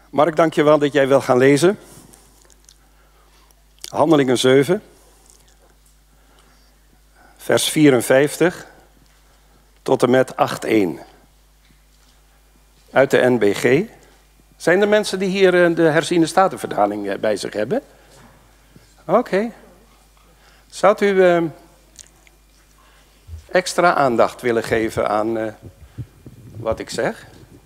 Mark, dank je wel dat jij wil gaan lezen. Handelingen 7, vers 54 tot en met 8:1. Uit de NBG. Zijn er mensen die hier de herziene statenvertaling bij zich hebben? Oké. Zou u extra aandacht willen geven aan wat ik zeg?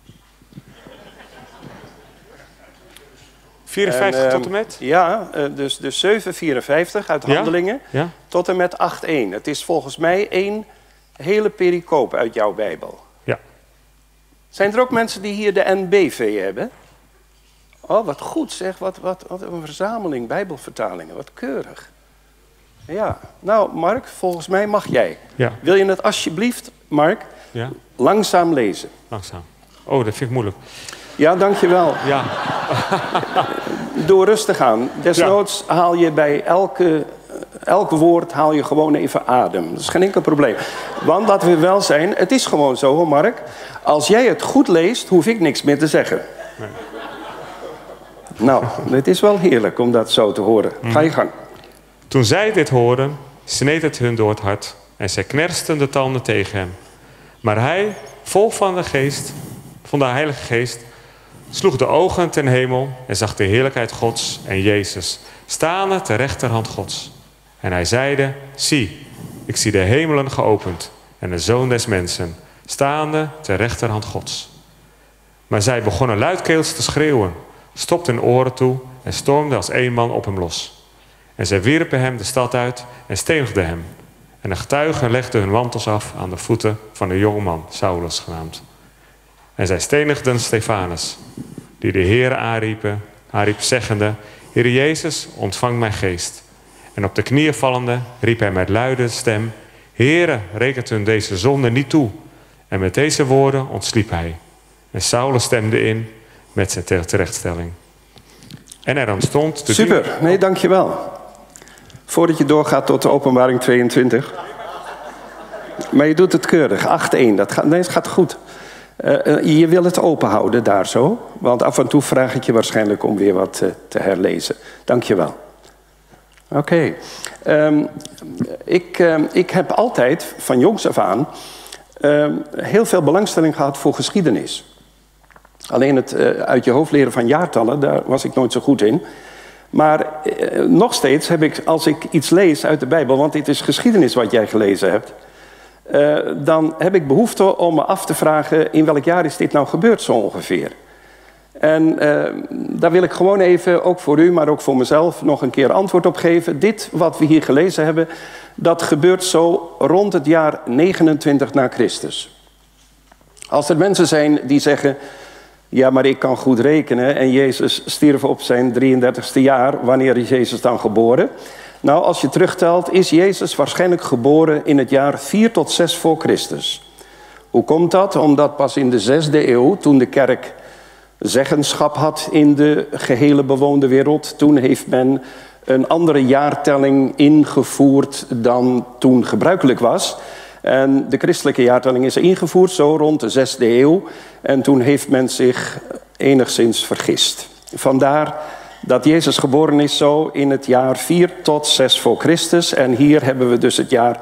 54 tot en met? Ja, dus 7:54 uit Handelingen tot en met 8:1. Het is volgens mij één hele pericoop uit jouw Bijbel. Ja. Zijn er ook mensen die hier de NBV hebben? Oh, wat goed zeg. Wat een verzameling Bijbelvertalingen. Wat keurig. Ja, nou Mark, volgens mij mag jij. Ja. Wil je het alsjeblieft, Mark, langzaam lezen? Langzaam. Oh, dat vind ik moeilijk. Ja, dankjewel. Ja. Doe rustig aan. Desnoods haal je bij elk woord haal je gewoon even adem. Dat is geen enkel probleem. Want laten we wel zijn, het is gewoon zo hoor Mark. Als jij het goed leest, hoef ik niks meer te zeggen. Nee. Nou, het is wel heerlijk om dat zo te horen. Ga je gang. Toen zij dit hoorden, sneed het hun door het hart. En zij knersten de tanden tegen hem. Maar hij, vol van de Heilige Geest, sloeg de ogen ten hemel en zag de heerlijkheid Gods en Jezus, staande ter rechterhand Gods. En hij zeide, zie, ik zie de hemelen geopend en de Zoon des Mensen, staande ter rechterhand Gods. Maar zij begonnen luidkeels te schreeuwen, stopten hun oren toe en stormden als één man op hem los. En zij wierpen hem de stad uit en stenigden hem. En de getuigen legden hun mantels af aan de voeten van de jongeman, Saulus genaamd. En zij stenigden Stefanus, die de Heere aanriep zeggende, Heere Jezus, ontvang mijn geest. En op de knieën vallende riep hij met luide stem, Heere, rekent hun deze zonde niet toe. En met deze woorden ontsliep hij. En Saulus stemde in met zijn terechtstelling. En er ontstond... Super, nee, dankjewel. Voordat je doorgaat tot de Openbaring 22. Maar je doet het keurig, 8:1, het gaat goed. Je wil het open houden daar zo. Want af en toe vraag ik je waarschijnlijk om weer wat te herlezen. Dank je wel. Oké. Ik heb altijd, van jongs af aan, heel veel belangstelling gehad voor geschiedenis. Alleen het uit je hoofd leren van jaartallen, daar was ik nooit zo goed in. Maar nog steeds heb ik, als ik iets lees uit de Bijbel, want dit is geschiedenis wat jij gelezen hebt, dan heb ik behoefte om me af te vragen, in welk jaar is dit nou gebeurd zo ongeveer? En daar wil ik gewoon even, ook voor u, maar ook voor mezelf, nog een keer antwoord op geven. Dit wat we hier gelezen hebben, dat gebeurt zo rond het jaar 29 na Christus. Als er mensen zijn die zeggen, ja, maar ik kan goed rekenen en Jezus stierf op zijn 33ste jaar, wanneer is Jezus dan geboren? Nou, als je terugtelt, is Jezus waarschijnlijk geboren in het jaar 4 tot 6 voor Christus. Hoe komt dat? Omdat pas in de 6e eeuw, toen de kerk zeggenschap had in de gehele bewoonde wereld, toen heeft men een andere jaartelling ingevoerd dan toen gebruikelijk was. En de christelijke jaartelling is ingevoerd zo rond de 6e eeuw. En toen heeft men zich enigszins vergist. Vandaar dat Jezus geboren is zo in het jaar 4 tot 6 voor Christus. En hier hebben we dus het jaar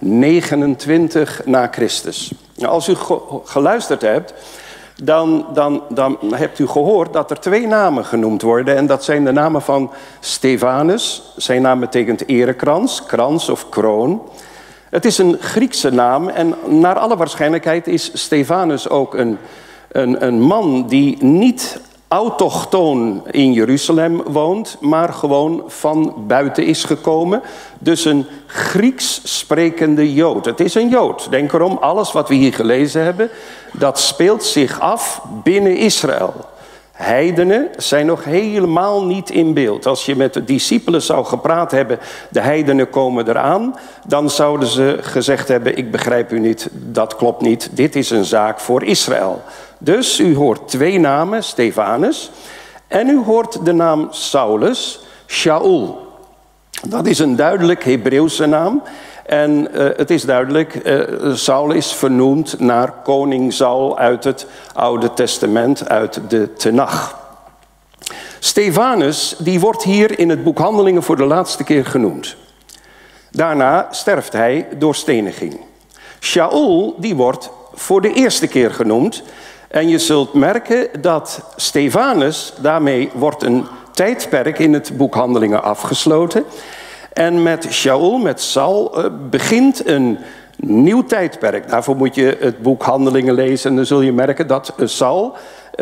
29 na Christus. Nou, als u geluisterd hebt, dan hebt u gehoord dat er 2 namen genoemd worden. En dat zijn de namen van Stefanus. Zijn naam betekent erekrans, krans of kroon. Het is een Griekse naam en naar alle waarschijnlijkheid is Stefanus ook een man die niet autochtoon in Jeruzalem woont, maar gewoon van buiten is gekomen. Dus een Grieks sprekende Jood. Het is een Jood. Denk erom, alles wat we hier gelezen hebben, dat speelt zich af binnen Israël. Heidenen zijn nog helemaal niet in beeld. Als je met de discipelen zou gepraat hebben, de heidenen komen eraan, dan zouden ze gezegd hebben, ik begrijp u niet, dat klopt niet, dit is een zaak voor Israël. Dus u hoort 2 namen, Stefanus, en u hoort de naam Saulus, Shaul. Dat is een duidelijk Hebreeuwse naam. En het is duidelijk, Saul is vernoemd naar koning Saul uit het Oude Testament, uit de Tenach. Stefanus, die wordt hier in het boek Handelingen voor de laatste keer genoemd. Daarna sterft hij door steniging. Shaul, die wordt voor de eerste keer genoemd. En je zult merken dat Stefanus, daarmee wordt een tijdperk in het boek Handelingen afgesloten. En met Shaul, met Saul, begint een nieuw tijdperk. Daarvoor moet je het boek Handelingen lezen en dan zul je merken dat Saul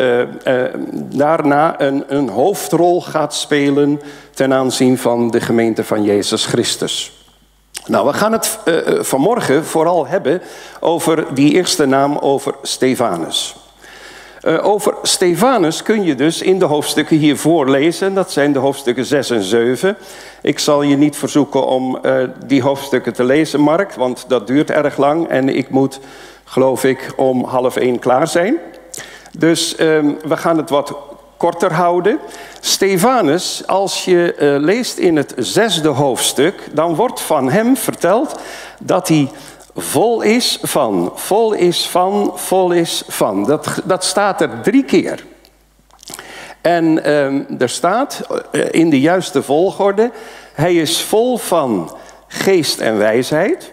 daarna een hoofdrol gaat spelen ten aanzien van de gemeente van Jezus Christus. Nou, we gaan het vanmorgen vooral hebben over die eerste naam, over Stefanus. Over Stefanus kun je dus in de hoofdstukken hiervoor lezen. Dat zijn de hoofdstukken 6 en 7. Ik zal je niet verzoeken om die hoofdstukken te lezen, Mark, want dat duurt erg lang. En ik moet, geloof ik, om 12:30 klaar zijn. Dus we gaan het wat korter houden. Stefanus, als je leest in het 6e hoofdstuk, dan wordt van hem verteld dat hij vol is van, vol is van, vol is van. Dat staat er 3 keer. En er staat in de juiste volgorde, hij is vol van geest en wijsheid.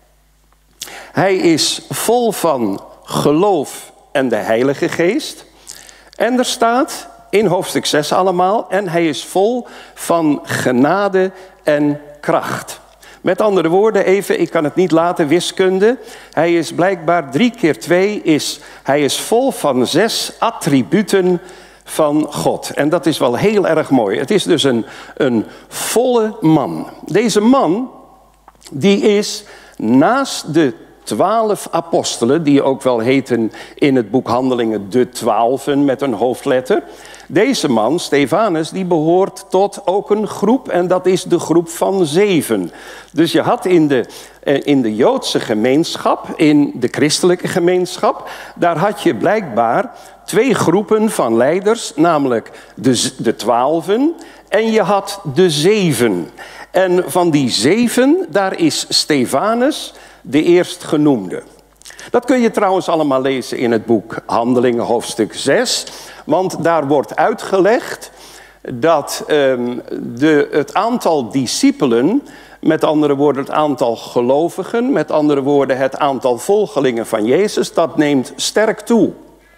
Hij is vol van geloof en de Heilige Geest. En er staat in hoofdstuk 6 allemaal, en hij is vol van genade en kracht. Met andere woorden, even, ik kan het niet laten, wiskunde. Hij is blijkbaar 3 keer 2, hij is vol van 6 attributen van God. En dat is wel heel erg mooi. Het is dus een volle man. Deze man, die is naast de 12 apostelen, die ook wel heten in het boek Handelingen de 12 met een hoofdletter. Deze man, Stefanus, die behoort tot ook een groep en dat is de groep van 7. Dus je had in de Joodse gemeenschap, in de christelijke gemeenschap, daar had je blijkbaar 2 groepen van leiders, namelijk de 12 en je had de 7. En van die 7, daar is Stefanus de eerstgenoemde. Dat kun je trouwens allemaal lezen in het boek Handelingen hoofdstuk 6. Want daar wordt uitgelegd dat het aantal discipelen, met andere woorden het aantal gelovigen, met andere woorden het aantal volgelingen van Jezus, dat neemt sterk toe.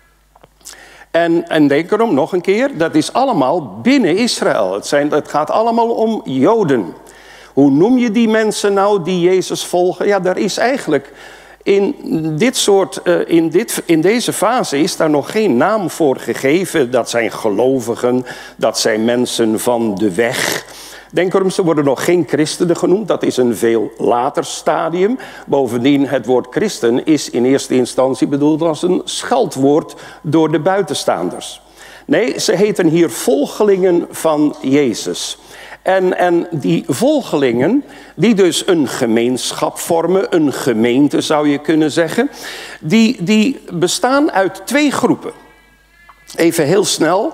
En denk erom nog een keer, dat is allemaal binnen Israël. Het gaat allemaal om Joden. Hoe noem je die mensen nou die Jezus volgen? Ja, daar is eigenlijk in deze fase is daar nog geen naam voor gegeven. Dat zijn gelovigen, dat zijn mensen van de weg. Denk erom, ze worden nog geen christenen genoemd. Dat is een veel later stadium. Bovendien, het woord christen is in eerste instantie bedoeld als een scheldwoord door de buitenstaanders. Nee, ze heten hier volgelingen van Jezus. En die volgelingen, die dus een gemeenschap vormen, een gemeente zou je kunnen zeggen, die bestaan uit 2 groepen. Even heel snel.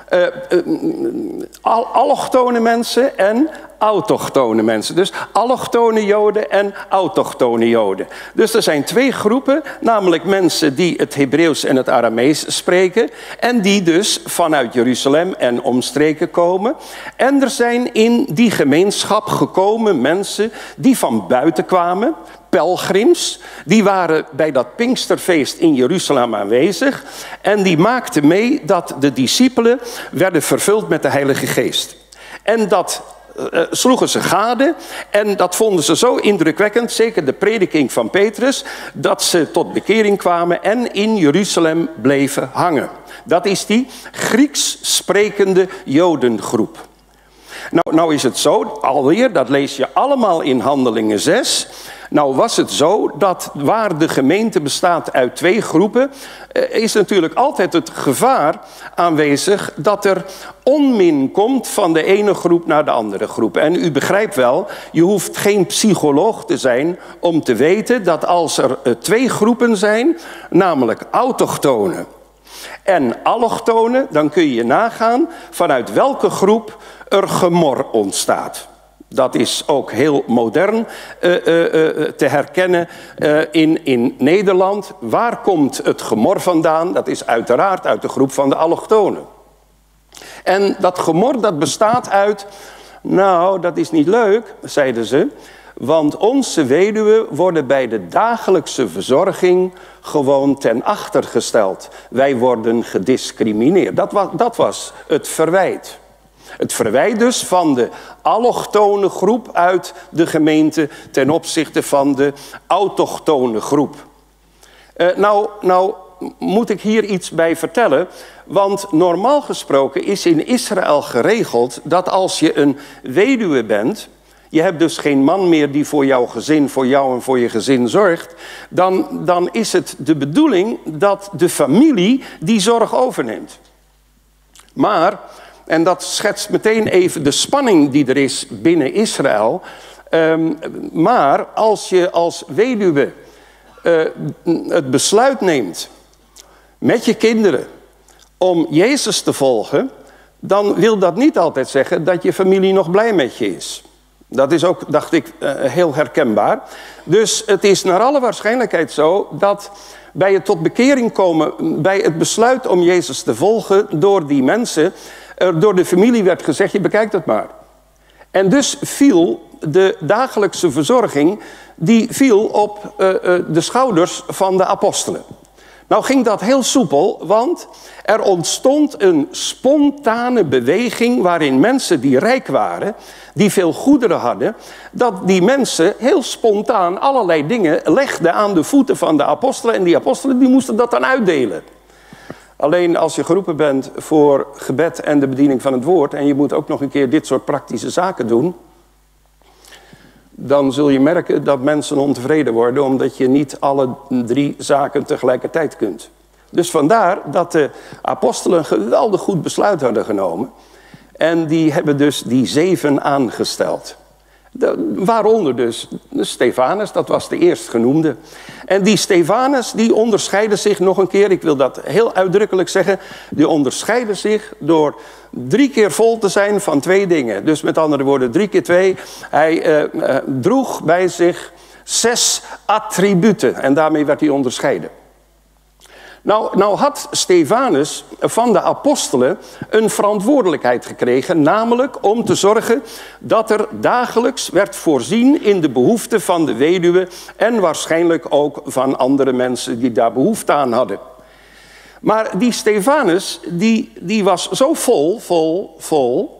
Allochtone mensen en autochtone mensen. Dus allochtone Joden en autochtone Joden. Dus er zijn 2 groepen, namelijk mensen die het Hebreeuws en het Aramees spreken en die dus vanuit Jeruzalem en omstreken komen. En er zijn in die gemeenschap gekomen mensen die van buiten kwamen, pelgrims, die waren bij dat Pinksterfeest in Jeruzalem aanwezig en die maakten mee dat de discipelen werden vervuld met de Heilige Geest. En dat sloegen ze gade en dat vonden ze zo indrukwekkend, zeker de prediking van Petrus, dat ze tot bekering kwamen en in Jeruzalem bleven hangen. Dat is die Grieks sprekende Jodengroep. Nou is het zo, alweer, dat lees je allemaal in Handelingen 6... Nou was het zo dat waar de gemeente bestaat uit 2 groepen, is natuurlijk altijd het gevaar aanwezig dat er onmin komt van de ene groep naar de andere groep. En u begrijpt wel, je hoeft geen psycholoog te zijn om te weten dat als er 2 groepen zijn, namelijk autochtonen en allochtonen, dan kun je nagaan vanuit welke groep er gemor ontstaat. Dat is ook heel modern te herkennen in Nederland. Waar komt het gemor vandaan? Dat is uiteraard uit de groep van de allochtonen. En dat gemor dat bestaat uit, nou, dat is niet leuk, zeiden ze. Want onze weduwen worden bij de dagelijkse verzorging gewoon ten achter gesteld. Wij worden gediscrimineerd. Dat was het verwijt. Het verwijt dus van de allochtone groep uit de gemeente ten opzichte van de autochtone groep. Nou moet ik hier iets bij vertellen. Want normaal gesproken is in Israël geregeld dat als je een weduwe bent, je hebt dus geen man meer die voor jouw gezin, voor jou en voor je gezin zorgt, dan is het de bedoeling dat de familie die zorg overneemt. Maar, en dat schetst meteen even de spanning die er is binnen Israël, maar als je als weduwe het besluit neemt met je kinderen om Jezus te volgen, dan wil dat niet altijd zeggen dat je familie nog blij met je is. Dat is ook, dacht ik, heel herkenbaar. Dus het is naar alle waarschijnlijkheid zo dat bij het tot bekering komen, bij het besluit om Jezus te volgen door die mensen, door de familie werd gezegd, je bekijkt het maar. En dus viel de dagelijkse verzorging, die viel op de schouders van de apostelen. Nou ging dat heel soepel, want er ontstond een spontane beweging waarin mensen die rijk waren, die veel goederen hadden, dat die mensen heel spontaan allerlei dingen legden aan de voeten van de apostelen. En die apostelen die moesten dat dan uitdelen. Alleen als je geroepen bent voor gebed en de bediening van het woord, en je moet ook nog een keer dit soort praktische zaken doen, dan zul je merken dat mensen ontevreden worden, omdat je niet alle 3 zaken tegelijkertijd kunt. Dus vandaar dat de apostelen een geweldig goed besluit hadden genomen. En die hebben dus die 7 aangesteld. Waaronder dus Stefanus, dat was de eerstgenoemde. En die Stefanus, die onderscheidde zich nog een keer, ik wil dat heel uitdrukkelijk zeggen, die onderscheidde zich door 3 keer vol te zijn van 2 dingen. Dus met andere woorden, 3 keer 2. Hij droeg bij zich 6 attributen en daarmee werd hij onderscheiden. Nou had Stefanus van de apostelen een verantwoordelijkheid gekregen, namelijk om te zorgen dat er dagelijks werd voorzien in de behoeften van de weduwe en waarschijnlijk ook van andere mensen die daar behoefte aan hadden. Maar die Stefanus, die was zo vol,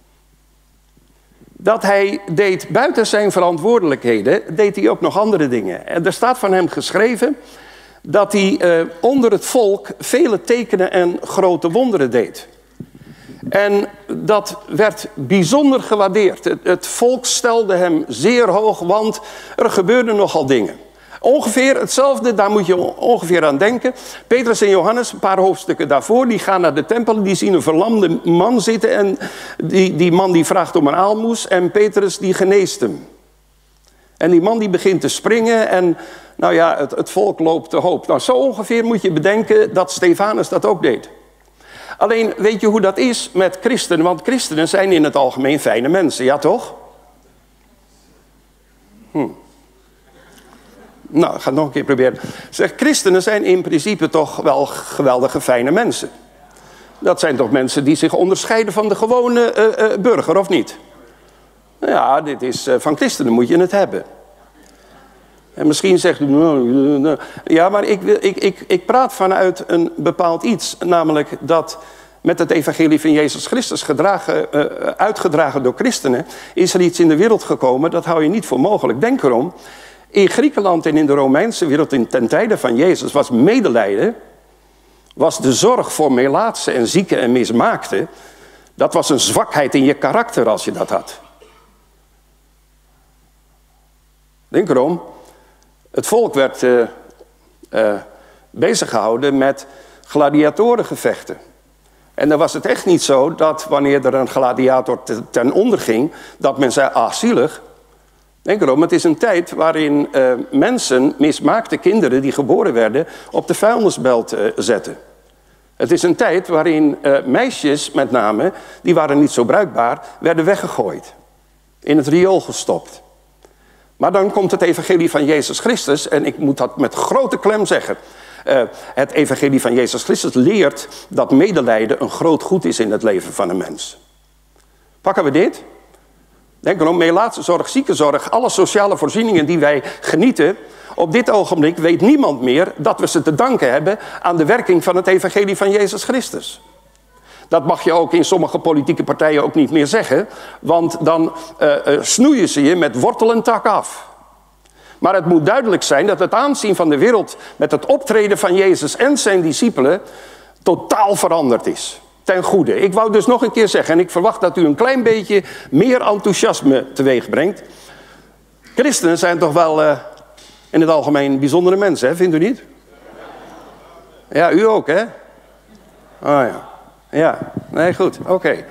dat hij deed buiten zijn verantwoordelijkheden, deed hij ook nog andere dingen. En er staat van hem geschreven dat hij onder het volk vele tekenen en grote wonderen deed. En dat werd bijzonder gewaardeerd. Het volk stelde hem zeer hoog, want er gebeurden nogal dingen. Ongeveer hetzelfde, daar moet je ongeveer aan denken. Petrus en Johannes, een paar hoofdstukken daarvoor, die gaan naar de tempel, die zien een verlamde man zitten en die man die vraagt om een aalmoes en Petrus die geneest hem. En die man die begint te springen en nou ja, het volk loopt te hoop. Nou, zo ongeveer moet je bedenken dat Stefanus dat ook deed. Alleen, weet je hoe dat is met christenen? Want christenen zijn in het algemeen fijne mensen, ja toch? Nou, ik ga het nog een keer proberen. Zeg, christenen zijn in principe toch wel geweldige fijne mensen. Dat zijn toch mensen die zich onderscheiden van de gewone burger, of niet? Ja, dit is, van christenen moet je het hebben. En misschien zegt u, ja, maar ik praat vanuit een bepaald iets. Namelijk dat met het evangelie van Jezus Christus uitgedragen door christenen, is er iets in de wereld gekomen, dat hou je niet voor mogelijk. Denk erom, in Griekenland en in de Romeinse wereld ten tijde van Jezus was medelijden, was de zorg voor melaatsen en zieken en mismaakten, dat was een zwakheid in je karakter als je dat had. Denk erom, het volk werd bezig gehouden met gladiatorengevechten. En dan was het echt niet zo dat wanneer er een gladiator ten onder ging, dat men zei, zielig. Denk erom, het is een tijd waarin mensen, mismaakte kinderen die geboren werden, op de vuilnisbelt zetten. Het is een tijd waarin meisjes met name, die waren niet zo bruikbaar, werden weggegooid. In het riool gestopt. Maar dan komt het evangelie van Jezus Christus, en ik moet dat met grote klem zeggen. Het evangelie van Jezus Christus leert dat medelijden een groot goed is in het leven van een mens. Pakken we dit? Denk erom, meelatiezorg, ziekenzorg, alle sociale voorzieningen die wij genieten. Op dit ogenblik weet niemand meer dat we ze te danken hebben aan de werking van het evangelie van Jezus Christus. Dat mag je ook in sommige politieke partijen ook niet meer zeggen, want dan snoeien ze je met wortel en tak af. Maar het moet duidelijk zijn dat het aanzien van de wereld met het optreden van Jezus en zijn discipelen totaal veranderd is. Ten goede. Ik wou dus nog een keer zeggen, en ik verwacht dat u een klein beetje meer enthousiasme teweeg brengt. Christenen zijn toch wel in het algemeen bijzondere mensen, hè? Vindt u niet? Ja, u ook, hè? Oh ja. Ja, nee, goed. Oké.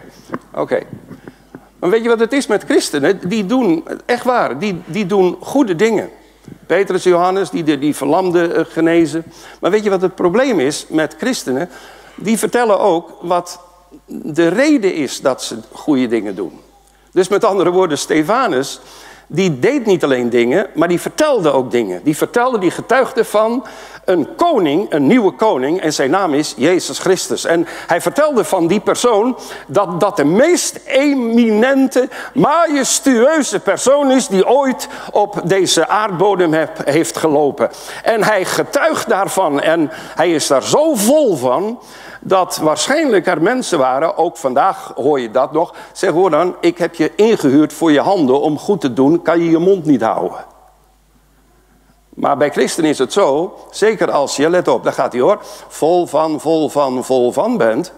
Maar weet je wat het is met christenen? Die doen, echt waar, die doen goede dingen. Petrus, Johannes, die verlamden genezen. Maar weet je wat het probleem is met christenen? Die vertellen ook wat de reden is dat ze goede dingen doen. Dus met andere woorden, Stefanus, die deed niet alleen dingen, maar die vertelde ook dingen. Die getuigde van een koning, een nieuwe koning, en zijn naam is Jezus Christus. En hij vertelde van die persoon dat de meest eminente, majestueuze persoon is die ooit op deze aardbodem heeft gelopen. En hij getuigt daarvan en hij is daar zo vol van, dat waarschijnlijk er mensen waren, ook vandaag hoor je dat nog, zeg hoor dan, ik heb je ingehuurd voor je handen om goed te doen, kan je je mond niet houden. Maar bij christenen is het zo, zeker als je, let op, daar gaat hij hoor, vol van bent,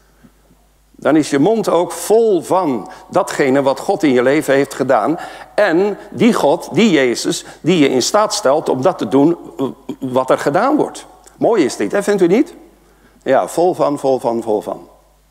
dan is je mond ook vol van datgene wat God in je leven heeft gedaan. En die God, die Jezus, die je in staat stelt om dat te doen wat er gedaan wordt. Mooi is dit, hè? Vindt u niet? Ja, vol van.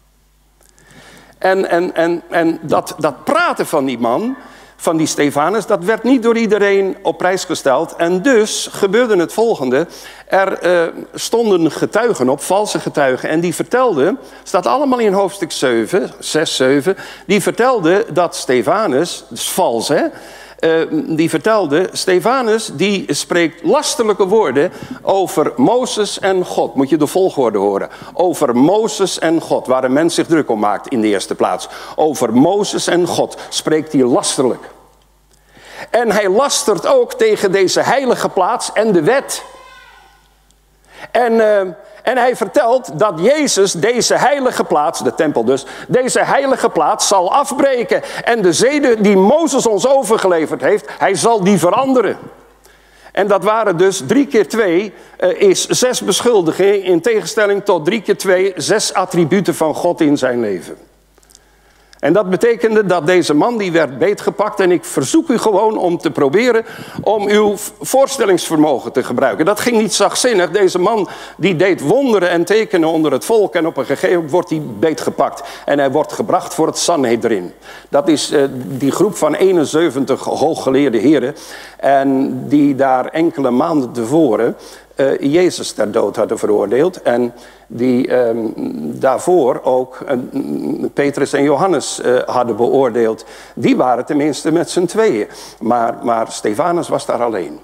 En dat praten van die man, van die Stefanus, dat werd niet door iedereen op prijs gesteld. En dus gebeurde het volgende. Er stonden getuigen op, valse getuigen. En die vertelden, staat allemaal in hoofdstuk 6, 7. Die vertelden dat Stefanus, dat is vals hè. Die vertelde, Stefanus die spreekt lasterlijke woorden over Mozes en God. Moet je de volgorde horen. Over Mozes en God, waar een mens zich druk om maakt in de eerste plaats. Over Mozes en God spreekt hij lasterlijk. En hij lastert ook tegen deze heilige plaats en de wet. En hij vertelt dat Jezus deze heilige plaats, de tempel dus, deze heilige plaats zal afbreken. En de zeden die Mozes ons overgeleverd heeft, hij zal die veranderen. En dat waren dus 3 keer 2 is 6 beschuldigingen, in tegenstelling tot 3 keer 2, 6 attributen van God in zijn leven. En dat betekende dat deze man die werd beetgepakt. En ik verzoek u gewoon om te proberen om uw voorstellingsvermogen te gebruiken. Dat ging niet zachtzinnig. Deze man die deed wonderen en tekenen onder het volk. En op een gegeven moment wordt hij beetgepakt. En hij wordt gebracht voor het Sanhedrin. Dat is die groep van 71 hooggeleerde heren. En die daar enkele maanden tevoren Jezus ter dood hadden veroordeeld. En die daarvoor ook Petrus en Johannes hadden beoordeeld. Die waren tenminste met z'n tweeën. Maar Stefanus was daar alleen.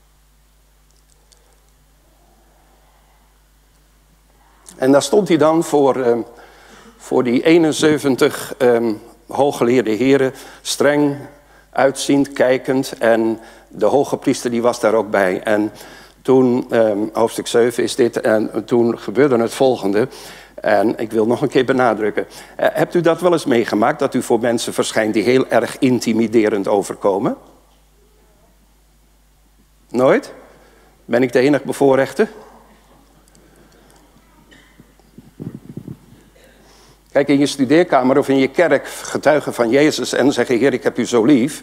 En daar stond hij dan voor die 71 hooggeleerde heren, streng uitziend, kijkend. En de hoge priester die was daar ook bij. En toen, hoofdstuk 7 is dit, en toen gebeurde het volgende. En ik wil nog een keer benadrukken. Hebt u dat wel eens meegemaakt, dat u voor mensen verschijnt die heel erg intimiderend overkomen? Nooit? Ben ik de enige bevoorrechte? Kijk, in je studeerkamer of in je kerk getuigen van Jezus en zeggen, Heer, ik heb u zo lief.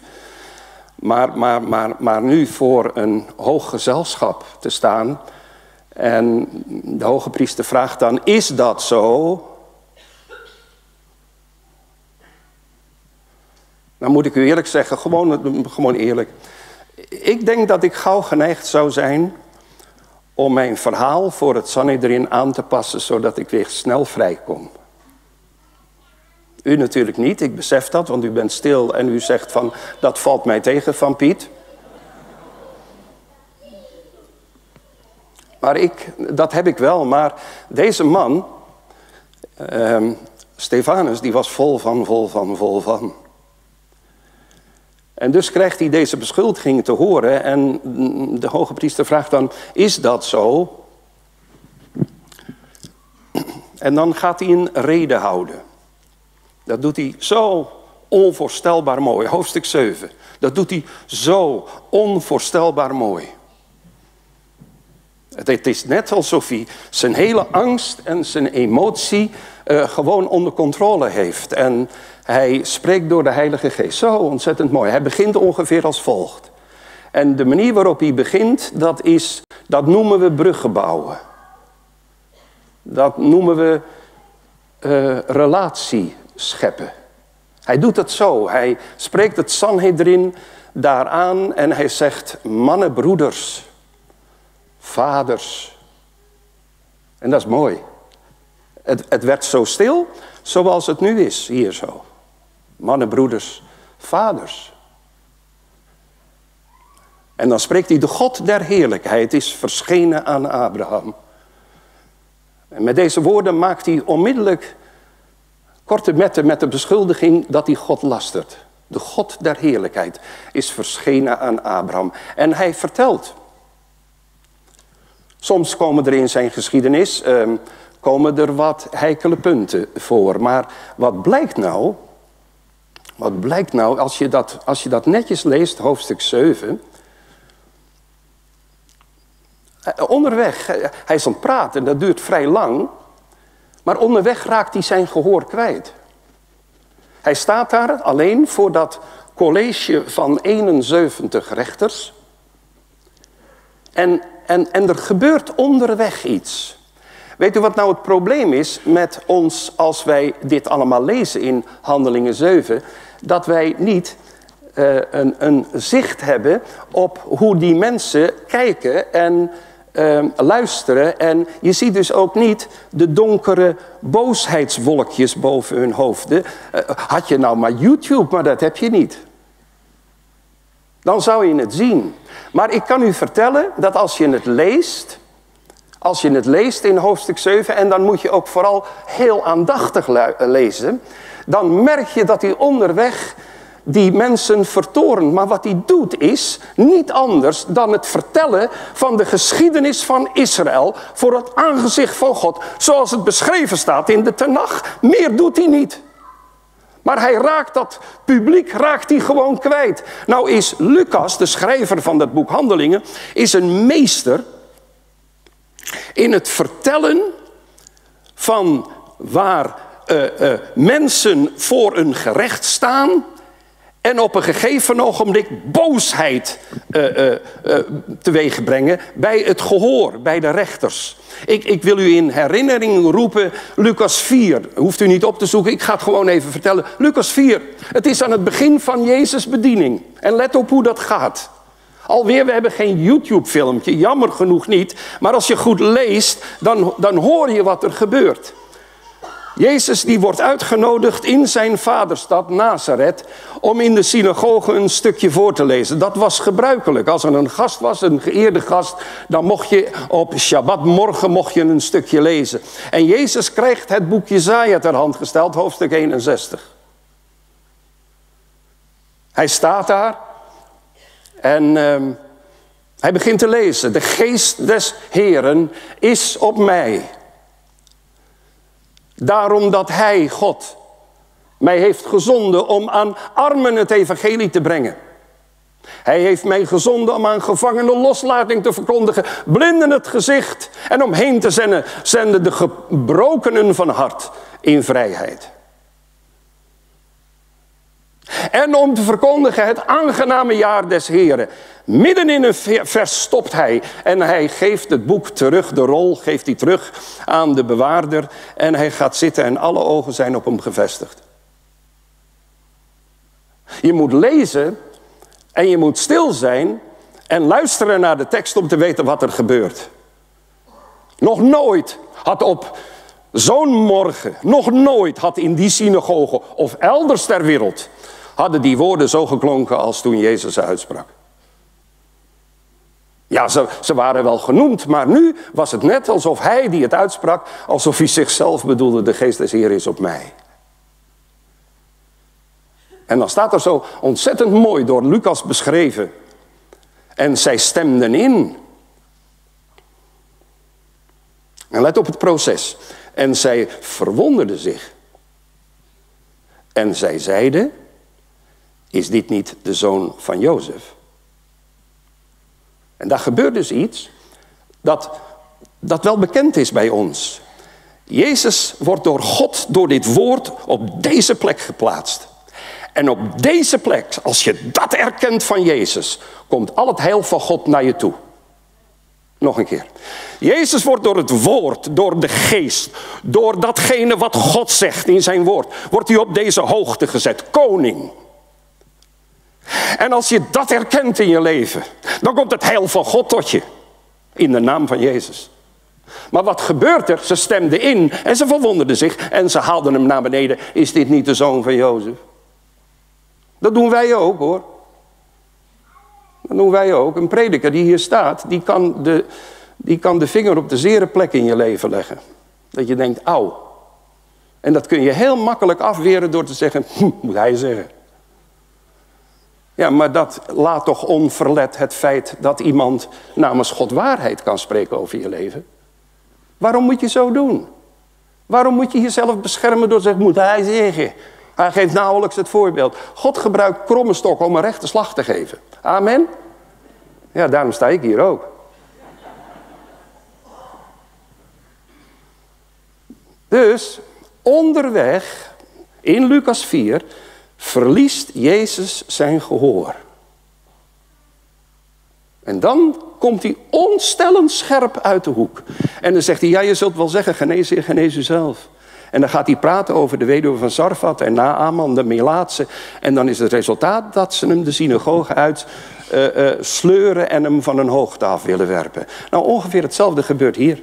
Maar nu voor een hoog gezelschap te staan en de hoge priester vraagt dan, is dat zo? Dan moet ik u eerlijk zeggen, gewoon eerlijk. Ik denk dat ik gauw geneigd zou zijn om mijn verhaal voor het Sanhedrin aan te passen, zodat ik weer snel vrij kom. U natuurlijk niet, ik besef dat, want u bent stil en u zegt van, dat valt mij tegen van Piet. Maar dat heb ik wel. Maar deze man, Stefanus, die was vol van. En dus krijgt hij deze beschuldiging te horen. En de hoge priester vraagt dan, is dat zo? En dan gaat hij een rede houden. Dat doet hij zo onvoorstelbaar mooi. Hoofdstuk 7. Dat doet hij zo onvoorstelbaar mooi. Het is net alsof hij zijn hele angst en zijn emotie gewoon onder controle heeft. En hij spreekt door de Heilige Geest. Zo ontzettend mooi. Hij begint ongeveer als volgt. En de manier waarop hij begint, dat noemen we bruggen bouwen. Dat noemen we relatie scheppen. Hij doet het zo. Hij spreekt het Sanhedrin daaraan en hij zegt, mannen, broeders, vaders. En dat is mooi. Het werd zo stil, zoals het nu is, hier zo. Mannen, broeders, vaders. En dan spreekt hij de God der heerlijkheid is verschenen aan Abraham. En met deze woorden maakt hij onmiddellijk korte metten met de beschuldiging dat hij God lastert. De God der heerlijkheid is verschenen aan Abraham. En hij vertelt. Soms komen er in zijn geschiedenis komen er wat heikele punten voor. Maar wat blijkt nou als je dat netjes leest, hoofdstuk 7... Onderweg, hij is aan het praten, dat duurt vrij lang. Maar onderweg raakt hij zijn gehoor kwijt. Hij staat daar alleen voor dat college van 71 rechters. En er gebeurt onderweg iets. Weet u wat nou het probleem is met ons als wij dit allemaal lezen in Handelingen 7? Dat wij niet een zicht hebben op hoe die mensen kijken en luisteren. En je ziet dus ook niet de donkere boosheidswolkjes boven hun hoofden. Had je nou maar YouTube, maar dat heb je niet. Dan zou je het zien. Maar ik kan u vertellen dat als je het leest in hoofdstuk 7... en dan moet je ook vooral heel aandachtig lezen... dan merk je dat hij onderweg die mensen vertoornt. Maar wat hij doet is niet anders dan het vertellen van de geschiedenis van Israël voor het aangezicht van God. Zoals het beschreven staat in de Tenach. Meer doet hij niet. Maar hij raakt dat publiek gewoon kwijt. Nou is Lucas, de schrijver van dat boek Handelingen, is een meester in het vertellen van waar mensen voor een gerecht staan en op een gegeven ogenblik boosheid teweeg brengen bij het gehoor, bij de rechters. Ik wil u in herinnering roepen, Lucas 4. Hoeft u niet op te zoeken, ik ga het gewoon even vertellen. Lucas 4, het is aan het begin van Jezus' bediening. En let op hoe dat gaat. Alweer, we hebben geen YouTube-filmpje, jammer genoeg niet. Maar als je goed leest, dan hoor je wat er gebeurt. Jezus die wordt uitgenodigd in zijn vaderstad Nazareth om in de synagoge een stukje voor te lezen. Dat was gebruikelijk. Als er een gast was, een geëerde gast, dan mocht je op Shabbatmorgen een stukje lezen. En Jezus krijgt het boek Jesaja ter hand gesteld, hoofdstuk 61. Hij staat daar en hij begint te lezen. De geest des Heeren is op mij. Daarom dat hij, God, mij heeft gezonden om aan armen het evangelie te brengen. Hij heeft mij gezonden om aan gevangenen loslating te verkondigen, blinden het gezicht en om heen te zenden de gebrokenen van hart in vrijheid. En om te verkondigen het aangename jaar des Heren. Midden in een vers stopt hij en hij geeft het boek terug, de rol geeft hij terug aan de bewaarder. En hij gaat zitten en alle ogen zijn op hem gevestigd. Je moet lezen en je moet stil zijn en luisteren naar de tekst om te weten wat er gebeurt. Nog nooit had op zo'n morgen, nog nooit had in die synagoge of elders ter wereld hadden die woorden zo geklonken als toen Jezus ze uitsprak. Ja, ze waren wel genoemd, maar nu was het net alsof hij die het uitsprak, alsof hij zichzelf bedoelde, de geest des Heeren is op mij. En dan staat er zo ontzettend mooi door Lucas beschreven. En zij stemden in. En let op het proces. En zij verwonderden zich. En zij zeiden, is dit niet de zoon van Jozef? En daar gebeurt dus iets dat wel bekend is bij ons. Jezus wordt door God, door dit woord, op deze plek geplaatst. En op deze plek, als je dat erkent van Jezus, komt al het heil van God naar je toe. Nog een keer. Jezus wordt door het woord, door de geest, door datgene wat God zegt in zijn woord, wordt hij op deze hoogte gezet, koning. En als je dat erkent in je leven, dan komt het heil van God tot je. In de naam van Jezus. Maar wat gebeurt er? Ze stemden in en ze verwonderden zich en ze haalden hem naar beneden. Is dit niet de zoon van Jozef? Dat doen wij ook, hoor. Dat doen wij ook. Een prediker die hier staat, die kan de vinger op de zere plek in je leven leggen. Dat je denkt, auw. En dat kun je heel makkelijk afweren door te zeggen, moet hij zeggen. Ja, maar dat laat toch onverlet het feit dat iemand namens God waarheid kan spreken over je leven. Waarom moet je zo doen? Waarom moet je jezelf beschermen door te zeggen, moet hij zeggen? Hij geeft nauwelijks het voorbeeld. God gebruikt kromme stokken om een rechte slag te geven. Amen? Ja, daarom sta ik hier ook. Dus, onderweg, in Lucas 4, verliest Jezus zijn gehoor. En dan komt hij ontstellend scherp uit de hoek. En dan zegt hij, ja, je zult wel zeggen, genees uzelf. En dan gaat hij praten over de weduwe van Zarfat en Naaman, de Melaatse. En dan is het resultaat dat ze hem de synagoge uit sleuren en hem van een hoogte af willen werpen. Nou, ongeveer hetzelfde gebeurt hier.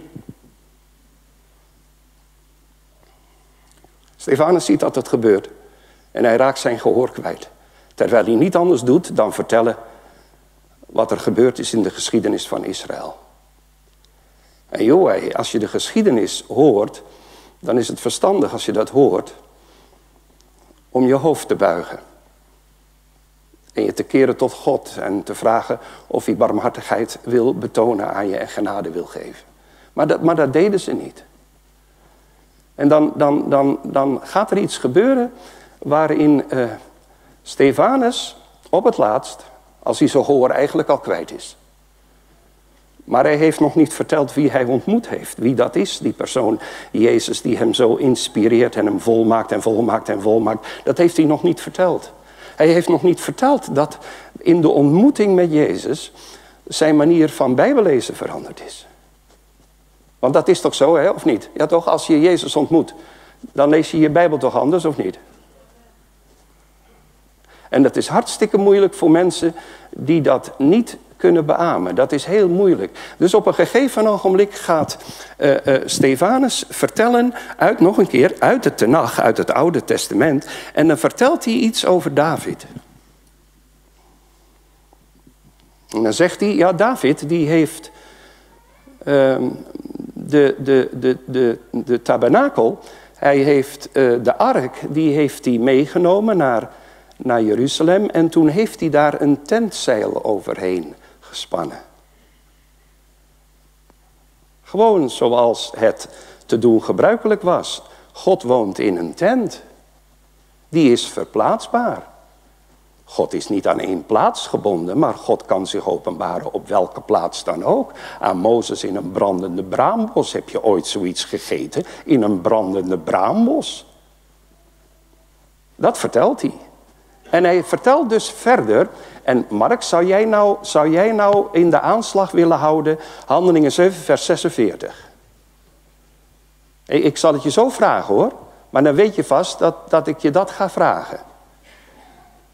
Stefanus ziet dat het gebeurt. En hij raakt zijn gehoor kwijt. Terwijl hij niet anders doet dan vertellen wat er gebeurd is in de geschiedenis van Israël. En joh, als je de geschiedenis hoort, dan is het verstandig als je dat hoort, om je hoofd te buigen. En je te keren tot God en te vragen of hij barmhartigheid wil betonen aan je en genade wil geven. Maar dat deden ze niet. En dan gaat er iets gebeuren waarin Stefanus op het laatst, als hij zijn gehoor eigenlijk al kwijt is. Maar hij heeft nog niet verteld wie hij ontmoet heeft. Wie dat is, die persoon, Jezus, die hem zo inspireert en hem volmaakt en volmaakt en volmaakt. Dat heeft hij nog niet verteld. Hij heeft nog niet verteld dat in de ontmoeting met Jezus zijn manier van bijbellezen veranderd is. Want dat is toch zo, hè, of niet? Ja toch, als je Jezus ontmoet, dan lees je je Bijbel toch anders, of niet? En dat is hartstikke moeilijk voor mensen die dat niet kunnen beamen. Dat is heel moeilijk. Dus op een gegeven ogenblik gaat Stefanus vertellen, nog een keer, uit de Tenach, uit het Oude Testament. En dan vertelt hij iets over David. En dan zegt hij, ja, David die heeft de tabernakel, hij heeft de ark, die heeft hij meegenomen naar Jeruzalem. En toen heeft hij daar een tentzeil overheen gespannen. Gewoon zoals het te doen gebruikelijk was. God woont in een tent. Die is verplaatsbaar. God is niet aan één plaats gebonden, maar God kan zich openbaren op welke plaats dan ook. Aan Mozes in een brandende braambos. Heb je ooit zoiets gegeten? In een brandende braambos? Dat vertelt hij. En hij vertelt dus verder. En Mark, zou jij nou in de aanslag willen houden Handelingen 7 vers 46? Ik zal het je zo vragen, hoor. Maar dan weet je vast dat ik je dat ga vragen.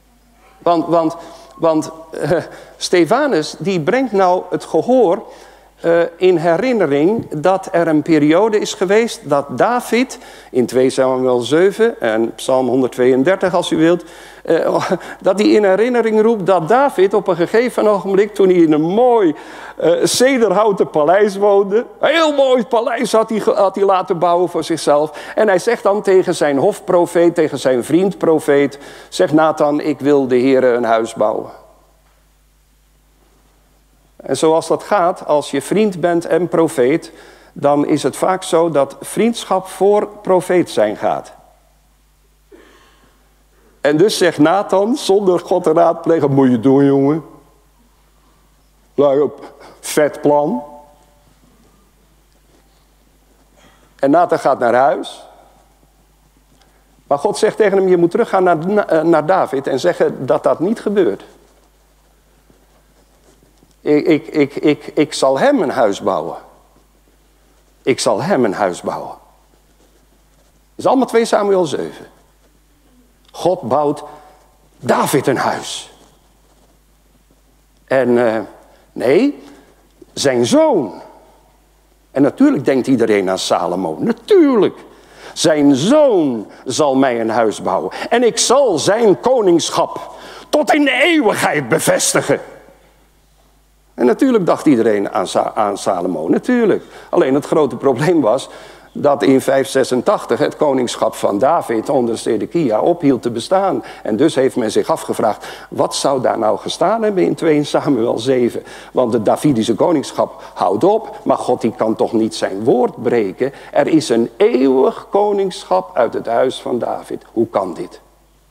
Want Stefanus die brengt nou het gehoor in herinnering dat er een periode is geweest dat David, in 2 Samuel 7 en Psalm 132 als u wilt, dat hij in herinnering roept dat David op een gegeven ogenblik, toen hij in een mooi cederhouten paleis woonde, een heel mooi paleis had hij laten bouwen voor zichzelf. En hij zegt dan tegen zijn hofprofeet, tegen zijn vriend profeet, zegt Nathan, ik wil de Heere een huis bouwen. En zoals dat gaat, als je vriend bent en profeet, dan is het vaak zo dat vriendschap voor profeet zijn gaat. En dus zegt Nathan, zonder God te raadplegen, moet je doen, jongen. Vet plan. En Nathan gaat naar huis. Maar God zegt tegen hem, je moet teruggaan naar David en zeggen dat dat niet gebeurt. Ik zal hem een huis bouwen. Ik zal hem een huis bouwen. Dat is allemaal 2 Samuel 7. God bouwt David een huis. En nee, zijn zoon. En natuurlijk denkt iedereen aan Salomo. Natuurlijk. Zijn zoon zal mij een huis bouwen. En ik zal zijn koningschap tot in de eeuwigheid bevestigen. En natuurlijk dacht iedereen aan Salomo, natuurlijk. Alleen het grote probleem was dat in 586 het koningschap van David onder Zedekia ophield te bestaan. En dus heeft men zich afgevraagd, wat zou daar nou gestaan hebben in 2 Samuel 7? Want het Davidische koningschap houdt op, maar God die kan toch niet zijn woord breken? Er is een eeuwig koningschap uit het huis van David. Hoe kan dit?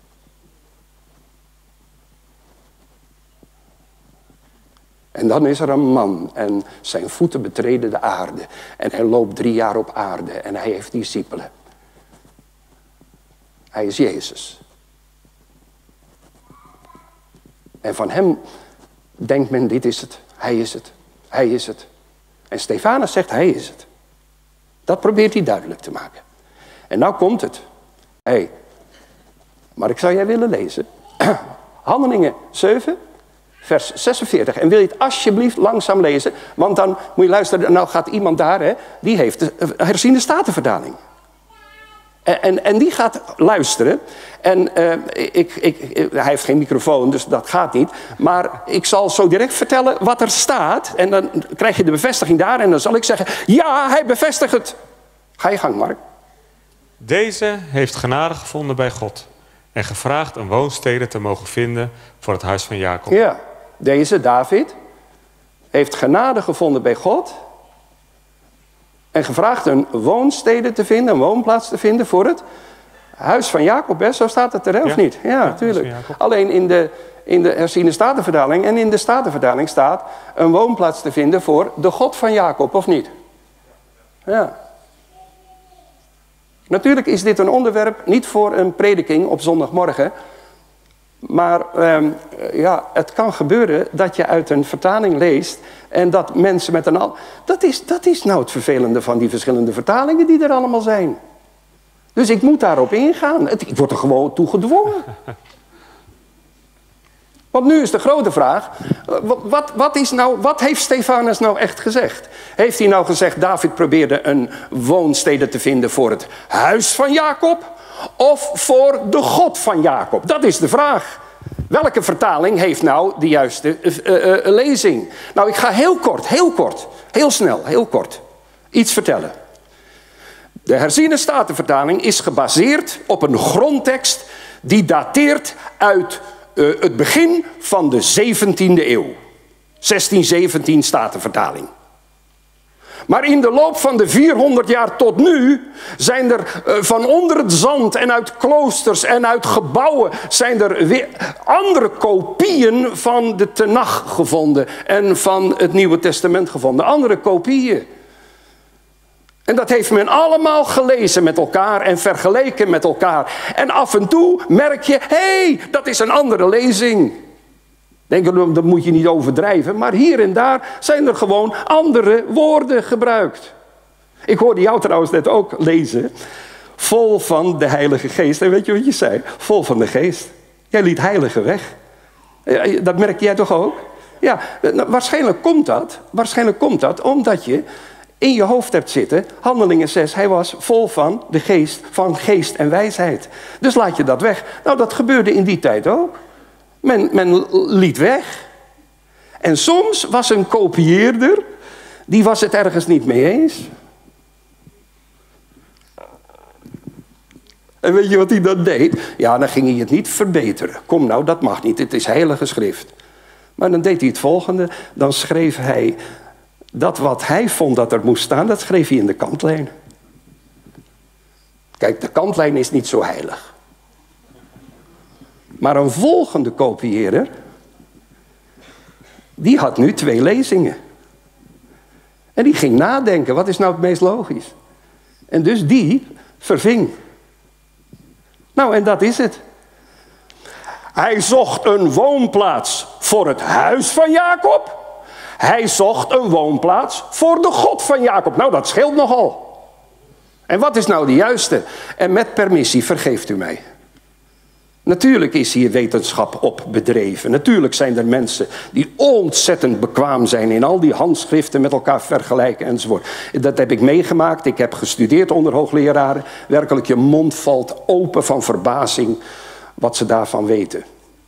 En dan is er een man en zijn voeten betreden de aarde. En hij loopt 3 jaar op aarde en hij heeft discipelen. Hij is Jezus. En van hem denkt men, dit is het. Hij is het. Hij is het. En Stefanus zegt, hij is het. Dat probeert hij duidelijk te maken. En nou komt het. Maar ik zou jij willen lezen. Handelingen 7. Vers 46. En wil je het alsjeblieft langzaam lezen? Want dan moet je luisteren. Nou gaat iemand daar, die heeft de herziene statenvertaling. En die gaat luisteren. En hij heeft geen microfoon, dus dat gaat niet. Maar ik zal zo direct vertellen wat er staat. En dan krijg je de bevestiging daar. En dan zal ik zeggen, ja, hij bevestigt het. Ga je gang, Mark. Deze heeft genade gevonden bij God. En gevraagd een woonstede te mogen vinden voor het huis van Jacob. Ja, deze David heeft genade gevonden bij God. En gevraagd een woonstede te vinden, een woonplaats te vinden voor het huis van Jacob. Hè? Zo staat het er, of niet? Ja, natuurlijk. Alleen in de herziene statenvertaling en in de statenvertaling staat een woonplaats te vinden voor de God van Jacob, of niet? Ja. Natuurlijk is dit een onderwerp niet voor een prediking op zondagmorgen. Maar het kan gebeuren dat je uit een vertaling leest en dat mensen met een... Dat is nou het vervelende van die verschillende vertalingen die er allemaal zijn. Dus ik moet daarop ingaan. Ik word er gewoon toe gedwongen. Want nu is de grote vraag, wat heeft Stefanus nou echt gezegd? Heeft hij nou gezegd, David probeerde een woonstede te vinden voor het huis van Jacob? Of voor de God van Jacob? Dat is de vraag. Welke vertaling heeft nou de juiste lezing? Nou, ik ga heel kort iets vertellen. De herziene statenvertaling is gebaseerd op een grondtekst die dateert uit het begin van de 17e eeuw. 1617 statenvertaling. Maar in de loop van de 400 jaar tot nu zijn er van onder het zand en uit kloosters en uit gebouwen zijn er weer andere kopieën van de Tenach gevonden en van het Nieuwe Testament gevonden. Andere kopieën. En dat heeft men allemaal gelezen met elkaar en vergeleken met elkaar. En af en toe merk je, hé, dat is een andere lezing. Denk, dat moet je niet overdrijven. Maar hier en daar zijn er gewoon andere woorden gebruikt. Ik hoorde jou trouwens net ook lezen. Vol van de Heilige Geest. En weet je wat je zei? Vol van de Geest. Jij liet heilige weg. Dat merk jij toch ook? Ja, nou, waarschijnlijk komt dat omdat je in je hoofd hebt zitten, Handelingen 6, hij was vol van geest en wijsheid. Dus laat je dat weg. Nou, dat gebeurde in die tijd ook. Men liet weg. En soms was een kopieerder, die was het ergens niet mee eens. En weet je wat hij dan deed? Ja, dan ging hij het niet verbeteren. Kom nou, dat mag niet, het is heilige schrift. Maar dan deed hij het volgende, dan schreef hij dat wat hij vond dat er moest staan, dat schreef hij in de kantlijn. Kijk, de kantlijn is niet zo heilig. Maar een volgende kopieerder, die had nu 2 lezingen. En die ging nadenken, wat is nou het meest logisch? En dus die verving. Nou, en dat is het. Hij zocht een woonplaats voor het huis van Jacob. Hij zocht een woonplaats voor de God van Jacob. Nou, dat scheelt nogal. En wat is nou de juiste? En met permissie vergeeft u mij. Natuurlijk is hier wetenschap op bedreven. Natuurlijk zijn er mensen die ontzettend bekwaam zijn in al die handschriften met elkaar vergelijken enzovoort. Dat heb ik meegemaakt. Ik heb gestudeerd onder hoogleraren. Werkelijk, je mond valt open van verbazing wat ze daarvan weten.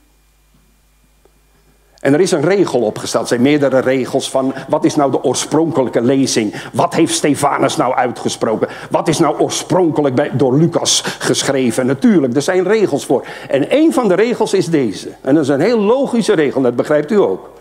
En er is een regel opgesteld. Er zijn meerdere regels van wat is nou de oorspronkelijke lezing? Wat heeft Stefanus nou uitgesproken? Wat is nou oorspronkelijk door Lucas geschreven? Natuurlijk, er zijn regels voor. En een van de regels is deze. En dat is een heel logische regel, dat begrijpt u ook.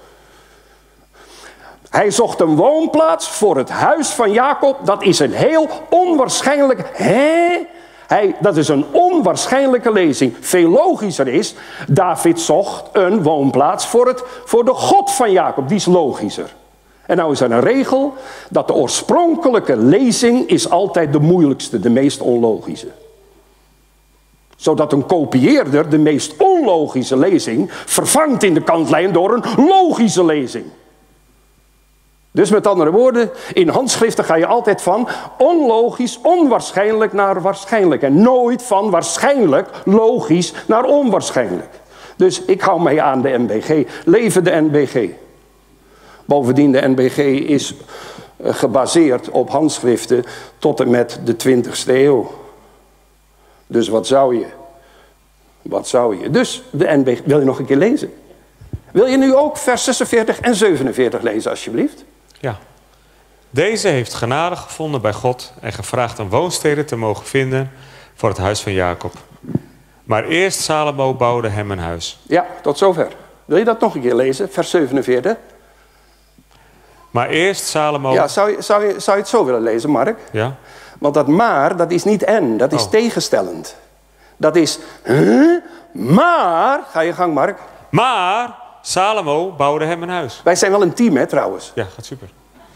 Hij zocht een woonplaats voor het huis van Jacob. Dat is een heel onwaarschijnlijk... Dat is een onwaarschijnlijke lezing. Veel logischer is, David zocht een woonplaats voor de God van Jacob. Die is logischer. En nou is er een regel dat de oorspronkelijke lezing is altijd de moeilijkste, de meest onlogische. Zodat een kopieerder de meest onlogische lezing vervangt in de kantlijn door een logische lezing. Dus met andere woorden, in handschriften ga je altijd van onlogisch, onwaarschijnlijk naar waarschijnlijk. En nooit van waarschijnlijk, logisch naar onwaarschijnlijk. Dus ik hou mij aan de NBG. Leven de NBG. Bovendien, de NBG is gebaseerd op handschriften tot en met de 20e eeuw. Dus wat zou je? Wat zou je? Dus de NBG, wil je nog een keer lezen? Wil je nu ook vers 46 en 47 lezen alsjeblieft? Ja. Deze heeft genade gevonden bij God en gevraagd een woonstede te mogen vinden voor het huis van Jacob. Maar eerst Salomo bouwde hem een huis. Ja, tot zover. Wil je dat nog een keer lezen, vers 47? Maar eerst Salomo... Ja, zou je het zo willen lezen, Mark? Ja. Want dat maar, dat is niet en, dat is tegenstellend. Dat is, maar, ga je gang, Mark. Maar Salomo bouwde hem een huis. Wij zijn wel een team, hè, trouwens. Ja, gaat super.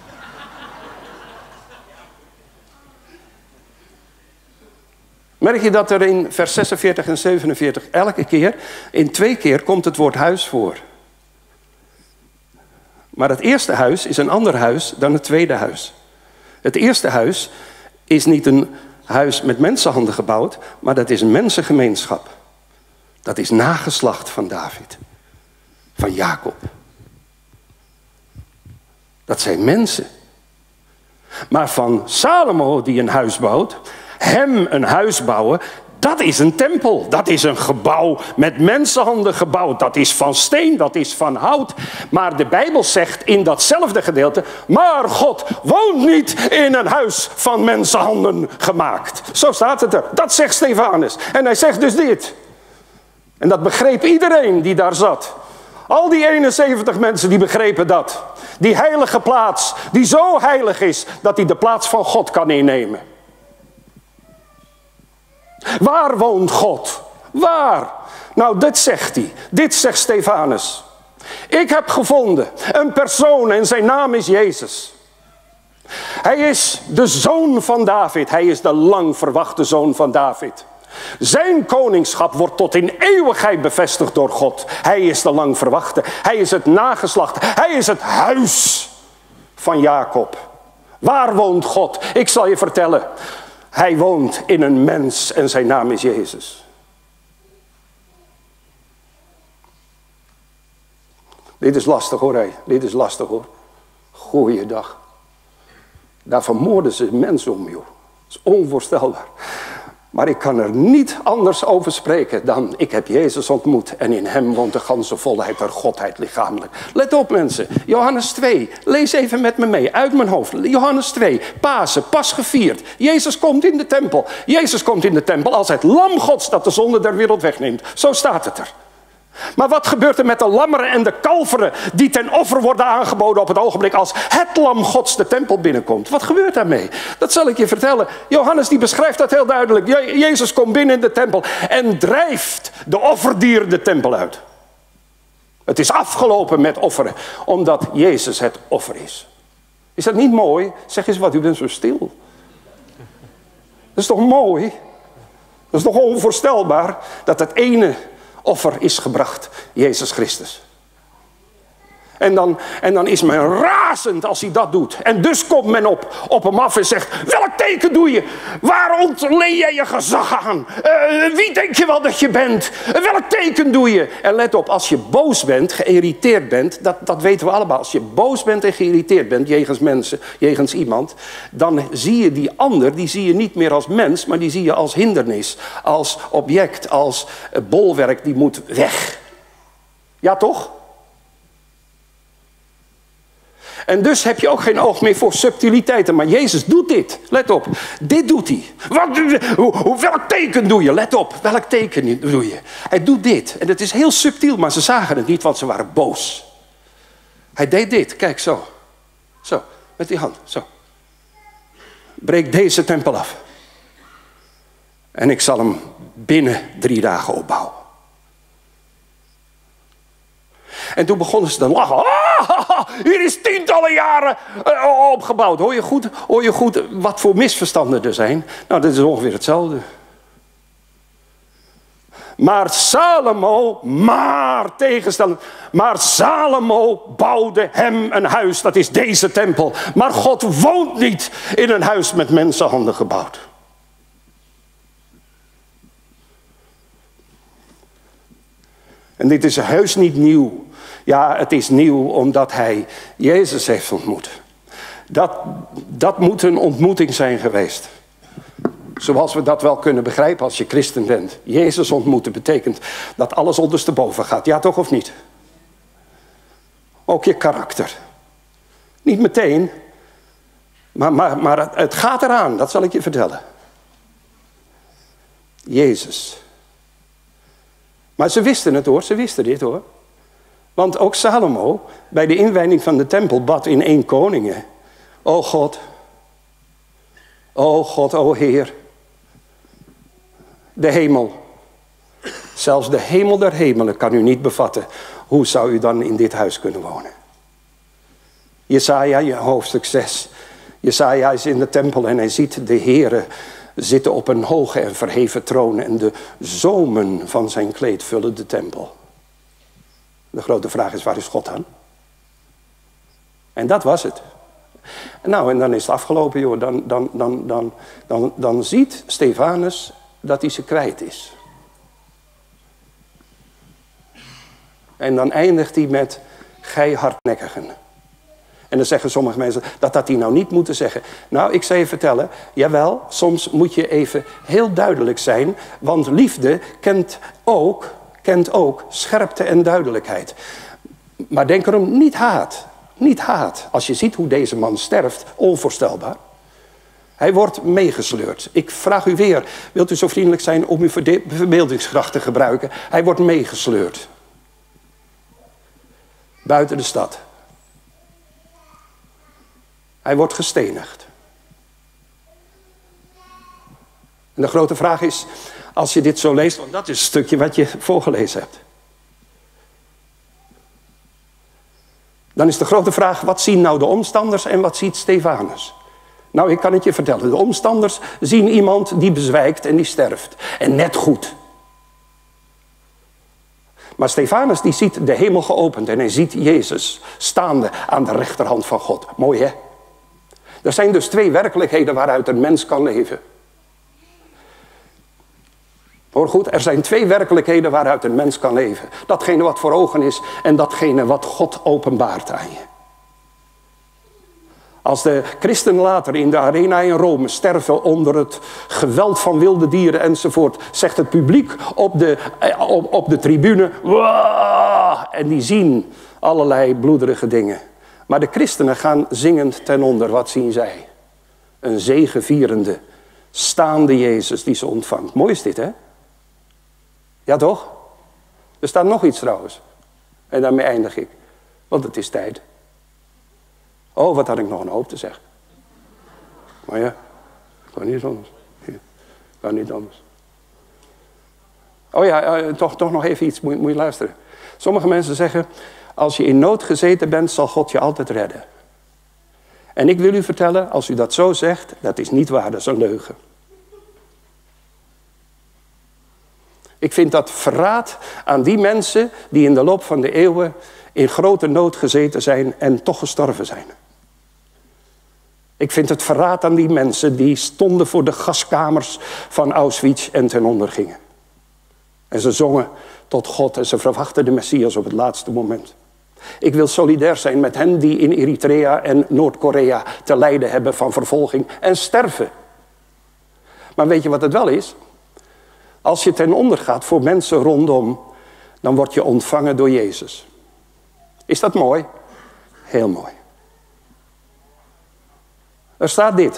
Merk je dat er in vers 46 en 47 elke keer, in 2 keer komt het woord huis voor. Maar het eerste huis is een ander huis dan het tweede huis. Het eerste huis is niet een huis met mensenhanden gebouwd, maar dat is een mensengemeenschap. Dat is nageslacht van David, van Jacob. Dat zijn mensen. Maar van Salomo die een huis bouwt, hem een huis bouwen, dat is een tempel. Dat is een gebouw met mensenhanden gebouwd. Dat is van steen, dat is van hout. Maar de Bijbel zegt in datzelfde gedeelte, maar God woont niet in een huis van mensenhanden gemaakt. Zo staat het er. Dat zegt Stefanus. En hij zegt dus dit. En dat begreep iedereen die daar zat. Al die 71 mensen die begrepen dat. Die heilige plaats, die zo heilig is dat hij de plaats van God kan innemen. Waar woont God? Waar? Nou, dit zegt hij. Dit zegt Stefanus. Ik heb gevonden een persoon en zijn naam is Jezus. Hij is de zoon van David. Hij is de lang verwachte zoon van David. Zijn koningschap wordt tot in eeuwigheid bevestigd door God. Hij is de lang verwachte. Hij is het nageslacht. Hij is het huis van Jacob. Waar woont God? Ik zal je vertellen. Hij woont in een mens en zijn naam is Dit is lastig hoor, hé. Dit is lastig hoor. Goeiedag. Daar vermoorden ze mensen om, joh. Dat is onvoorstelbaar. Maar ik kan er niet anders over spreken dan ik heb Jezus ontmoet. En in hem woont de ganse volheid der Godheid lichamelijk. Let op mensen. Johannes 2. Lees even met me mee. Uit mijn hoofd. Johannes 2. Pasen. Pas gevierd. Jezus komt in de tempel. Jezus komt in de tempel als het lam Gods dat de zonde der wereld wegneemt. Zo staat het er. Maar wat gebeurt er met de lammeren en de kalveren die ten offer worden aangeboden op het ogenblik als het lam Gods de tempel binnenkomt? Wat gebeurt daarmee? Dat zal ik je vertellen. Johannes die beschrijft dat heel duidelijk. Jezus komt binnen in de tempel en drijft de offerdieren de tempel uit. Het is afgelopen met offeren, omdat Jezus het offer is. Is dat niet mooi? Zeg eens wat, u bent zo stil. Dat is toch mooi? Dat is toch onvoorstelbaar dat het ene offer is gebracht, Jezus Christus. En dan is men razend als hij dat doet. En dus komt men op hem af en zegt, welk teken doe je? Waar ontleen jij je gezag aan? Wie denk je wel dat je bent? Welk teken doe je? En let op, als je boos bent, geïrriteerd bent, dat weten we allemaal. Als je boos bent en geïrriteerd bent, jegens mensen, jegens iemand, dan zie je die ander, die zie je niet meer als mens, maar die zie je als hindernis, als object, als bolwerk, die moet weg. Ja toch? En dus heb je ook geen oog meer voor subtiliteiten. Maar Jezus doet dit. Let op. Dit doet hij. Welk teken doe je? Let op. Welk teken doe je? Hij doet dit. En het is heel subtiel, maar ze zagen het niet, want ze waren boos. Hij deed dit. Kijk, zo. Zo. Met die hand. Zo. Breek deze tempel af. En ik zal hem binnen 3 dagen opbouwen. En toen begonnen ze te lachen. Hier is tientallen jaren opgebouwd. Hoor je goed wat voor misverstanden er zijn? Nou, dat is ongeveer hetzelfde. Maar Salomo bouwde hem een huis. Dat is deze tempel. Maar God woont niet in een huis met mensenhanden gebouwd. En dit is heus niet nieuw. Ja, het is nieuw omdat hij Jezus heeft ontmoet. Dat moet een ontmoeting zijn geweest. Zoals we dat wel kunnen begrijpen als je christen bent. Jezus ontmoeten betekent dat alles ondersteboven gaat. Ja, toch of niet? Ook je karakter. Niet meteen. Maar het gaat eraan, dat zal ik je vertellen. Jezus. Maar ze wisten het hoor, ze wisten dit hoor. Want ook Salomo, bij de inwijding van de tempel, bad in 1 Koningen. O God, o Heer, de hemel. Zelfs de hemel der hemelen kan u niet bevatten. Hoe zou u dan in dit huis kunnen wonen? Jesaja, hoofdstuk 6. Jesaja is in de tempel en hij ziet de Heere zitten op een hoge en verheven troon. En de zomen van zijn kleed vullen de tempel. De grote vraag is, waar is God dan? En dat was het. Nou, en dan is het afgelopen, joh. Dan ziet Stefanus dat hij ze kwijt is. En dan eindigt hij met, gij hardnekkigen. En dan zeggen sommige mensen, dat had hij nou niet moeten zeggen. Nou, ik zal je vertellen, jawel, soms moet je even heel duidelijk zijn. Want liefde kent ook scherpte en duidelijkheid. Maar denk erom, niet haat. Niet haat. Als je ziet hoe deze man sterft, onvoorstelbaar. Hij wordt meegesleurd. Ik vraag u weer, wilt u zo vriendelijk zijn om uw verbeeldingskracht te gebruiken? Hij wordt meegesleurd. Buiten de stad. Hij wordt gestenigd. En de grote vraag is, als je dit zo leest, want dat is het stukje wat je voorgelezen hebt. Dan is de grote vraag, wat zien nou de omstanders en wat ziet Stefanus? Nou, ik kan het je vertellen. De omstanders zien iemand die bezwijkt en die sterft. En net goed. Maar Stefanus die ziet de hemel geopend en hij ziet Jezus staande aan de rechterhand van God. Mooi hè? Er zijn dus 2 werkelijkheden waaruit een mens kan leven. Hoor goed, er zijn 2 werkelijkheden waaruit een mens kan leven. Datgene wat voor ogen is en datgene wat God openbaart aan je. Als de christenen later in de arena in Rome sterven onder het geweld van wilde dieren enzovoort, zegt het publiek op de tribune, Waaah! En die zien allerlei bloederige dingen. Maar de christenen gaan zingend ten onder. Wat zien zij? Een zegevierende, staande Jezus die ze ontvangt. Mooi is dit, hè? Ja, toch? Er staat nog iets trouwens. En daarmee eindig ik. Want het is tijd. Oh, wat had ik nog een hoop te zeggen. Maar ja, kan niet anders. Kan niet anders. Oh ja, toch nog even iets. Moet je luisteren. Sommige mensen zeggen, als je in nood gezeten bent, zal God je altijd redden. En ik wil u vertellen, als u dat zo zegt, dat is niet waar, dat is een leugen. Ik vind dat verraad aan die mensen die in de loop van de eeuwen in grote nood gezeten zijn en toch gestorven zijn. Ik vind het verraad aan die mensen die stonden voor de gaskamers van Auschwitz en ten onder gingen. En ze zongen tot God en ze verwachten de Messias op het laatste moment. Ik wil solidair zijn met hen die in Eritrea en Noord-Korea te lijden hebben van vervolging en sterven. Maar weet je wat het wel is? Als je ten onder gaat voor mensen rondom, dan word je ontvangen door Jezus. Is dat mooi? Heel mooi. Er staat dit.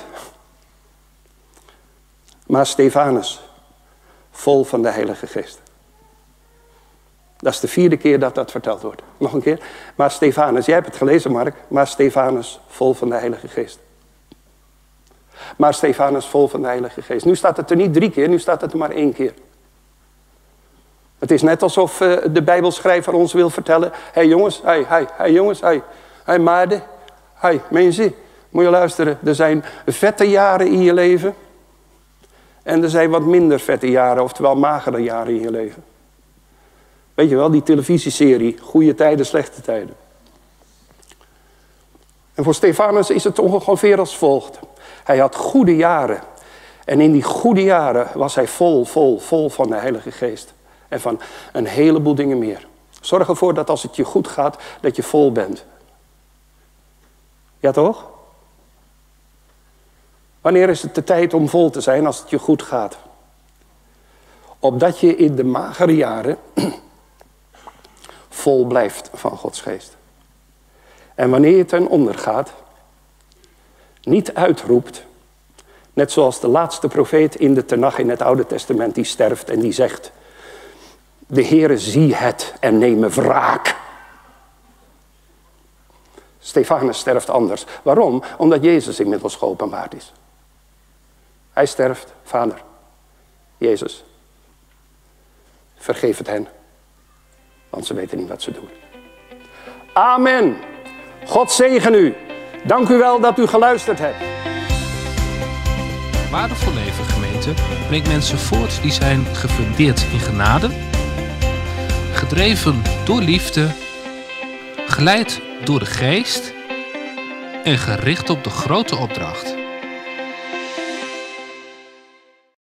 Maar Stefanus, vol van de Heilige Geest. Dat is de 4e keer dat dat verteld wordt. Nog een keer. Maar Stefanus, jij hebt het gelezen, Mark. Maar Stefanus, vol van de Heilige Geest. Maar Stefanus, vol van de Heilige Geest. Nu staat het er niet 3 keer, nu staat het er maar 1 keer. Het is net alsof de Bijbelschrijver ons wil vertellen. Hé jongens, hey jongens, hey maarden, hey mensen. Moet je luisteren, er zijn vette jaren in je leven. En er zijn wat minder vette jaren, oftewel magere jaren in je leven. Weet je wel, die televisieserie, goede tijden, slechte tijden. En voor Stefanus is het ongeveer als volgt. Hij had goede jaren. En in die goede jaren was hij vol van de Heilige Geest. En van een heleboel dingen meer. Zorg ervoor dat als het je goed gaat, dat je vol bent. Ja toch? Wanneer is het de tijd om vol te zijn als het je goed gaat? Opdat je in de magere jaren vol blijft van Gods geest. En wanneer je ten onder gaat, niet uitroept, net zoals de laatste profeet in de Tenach in het Oude Testament die sterft en die zegt, de Heere zie het en neem wraak. Stefanus sterft anders. Waarom? Omdat Jezus inmiddels geopenbaard is. Hij sterft, Vader, Jezus, vergeef het hen, want ze weten niet wat ze doen. Amen. God zegen u. Dank u wel dat u geluisterd hebt. Waardevol Leven gemeente brengt mensen voort die zijn gefundeerd in genade, gedreven door liefde, geleid door de geest en gericht op de grote opdracht.